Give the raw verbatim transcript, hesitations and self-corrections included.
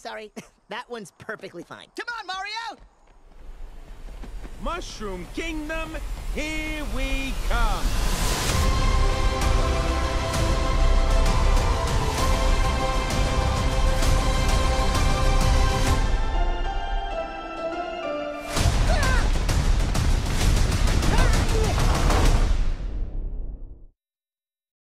sorry. That one's perfectly fine. Come on, Mario! Mushroom Kingdom, here we come!